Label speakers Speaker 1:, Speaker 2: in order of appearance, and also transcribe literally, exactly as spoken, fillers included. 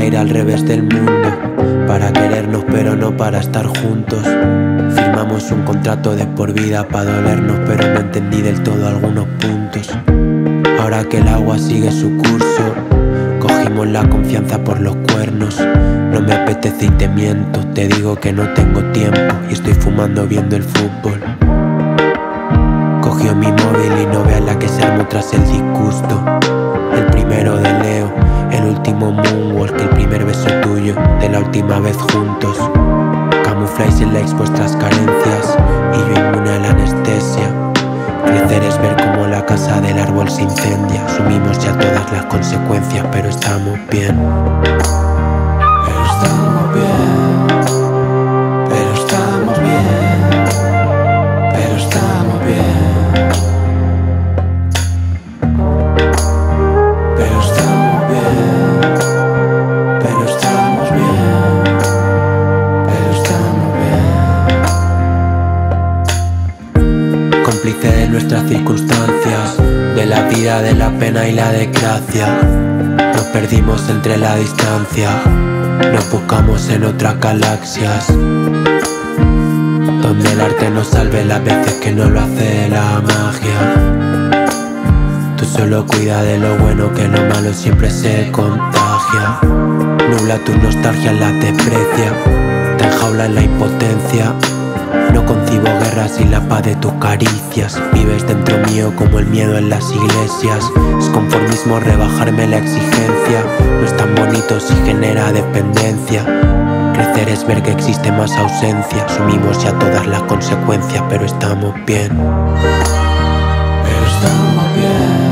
Speaker 1: ir al revés del mundo, para querernos pero no para estar juntos. Firmamos un contrato de por vida pa' dolernos, pero no entendí del todo algunos puntos. Ahora que el agua sigue su curso, cogimos la confianza por los cuernos. No me apetece y te miento, te digo que no tengo tiempo y estoy fumando viendo el fútbol. Cogió mi móvil y no veas la que se armó tras el disgusto. El primero de Leo, el último moonwalk, el primer beso tuyo de la última vez juntos. Camufláis en likes vuestras carencias y yo inmune a la anestesia. Crecer es ver cómo la casa del árbol se incendia. Asumimos ya todas las consecuencias, pero estamos bien.
Speaker 2: Pero estamos bien, pero estamos bien, pero estamos bien, pero estamos bien, pero estamos bien, pero estamos bien.
Speaker 1: Cómplice de nuestras circunstancias, de la vida, de la pena y la desgracia. Nos perdimos entre la distancia, nos buscamos en otras galaxias, donde el arte nos salve las veces que no lo hace la magia. Tú solo cuida de lo bueno, que lo malo siempre se contagia. Nubla tus nostalgias, las desprecia, te enjaula en la impotencia. No concibo guerras sin la paz de tus caricias. Vives dentro mío como el miedo en las iglesias. Es conformismo rebajarme la exigencia. No es tan bonito si genera dependencia. Crecer es ver que existe más ausencia. Asumimos ya todas las consecuencias, pero estamos bien.
Speaker 2: Pero estamos bien.